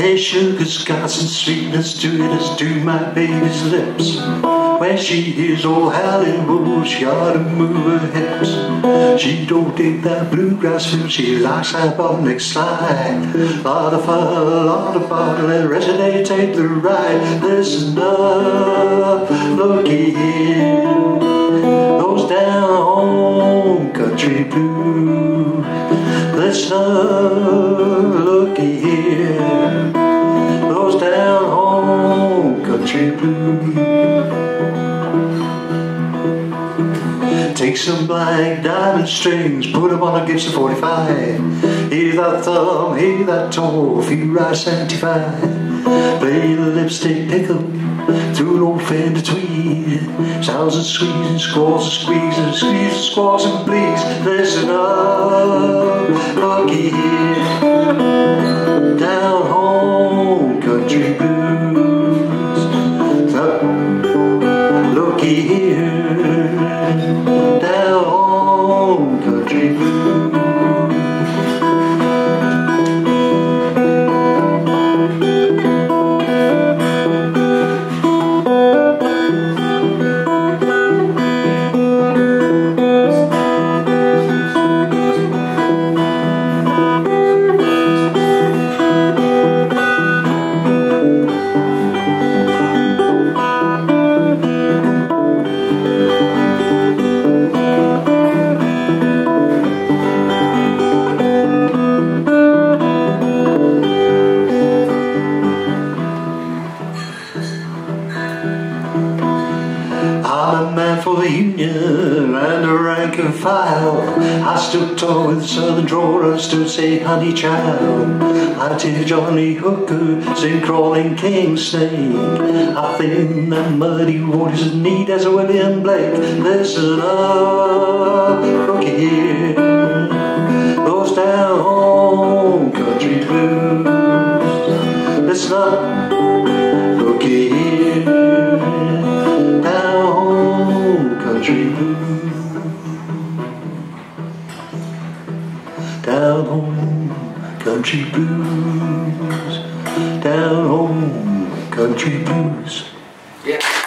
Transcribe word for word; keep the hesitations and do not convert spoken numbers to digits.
Hey, sugar's got some sweetness to it as do my baby's lips. When she hears old Hollywood, she ought to move her hips. She don't dig that bluegrass feel, she likes that bottom slide. Lot of fun, lot of fun, let resonate, take the ride. Listen up, looky here, those down home country blues. Listen up, looky here, those down home country blues. Take some black diamond strings, put them on a Gibson forty-five. Hear that thumb, hear that toe, feel right sanctified. Play the lipstick pickup through an old Fender tweed. Sounds and squeezing, squalls and squeezing, squeezing, squalls and bleeds. Listen up, looky here, down home country blues. Up, looky here, down home country blues. I'm a man for the union and the rank and file. I stood tall with the southern drawer and stood say honey child. I tear Johnny Hooker, sing crawling king snake. I think that muddy waters as neat as a William Blake. Listen up, looky here, those down home country blues. Listen up, looky here, country blues. Down home country blues. Down home country blues. Yeah.